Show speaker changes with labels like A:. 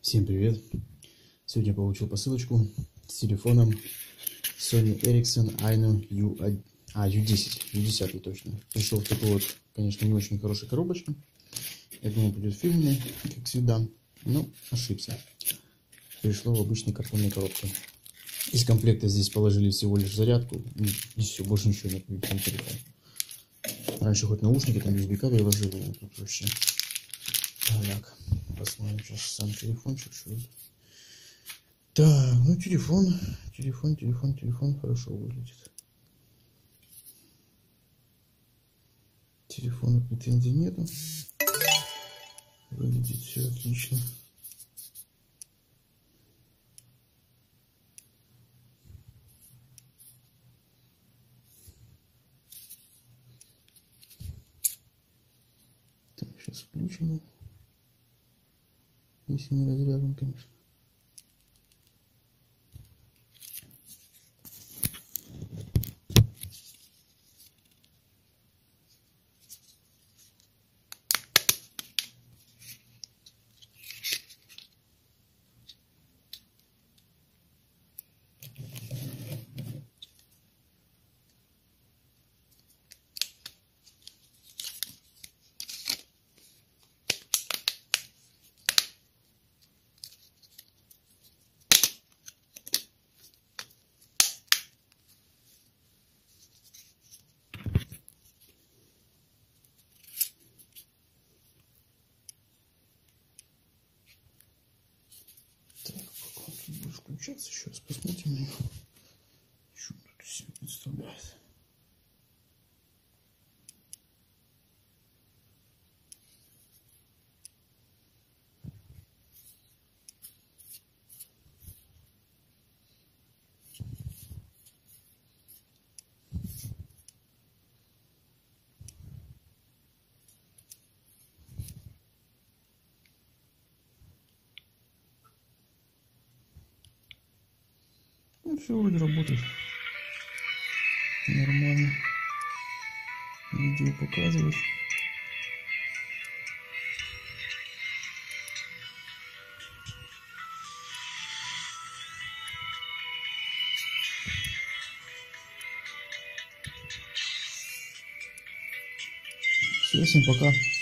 A: Всем привет! Сегодня я получил посылочку с телефоном Sony Ericsson Aino U10 точно. Пришел в такой вот, конечно, не очень хорошей коробочке. Я думал, придет фирменный, как всегда, но ошибся. Пришло в обычной картонной коробке. Из комплекта здесь положили всего лишь зарядку и все, больше ничего нет в комплекте. Раньше хоть наушники, там USB кабель ложили, а тут вообще. Так, посмотрим сейчас сам телефончик, что это. Так, ну телефон хорошо выглядит. Телефону претензий нету. Выглядит все отлично. Так, сейчас включим. Если не разряжен, конечно. Так, пока он тут будет включаться, еще раз посмотрим, что он тут из себя представляет. Ну, все вроде работает нормально. Видео показывает. Все, всем пока.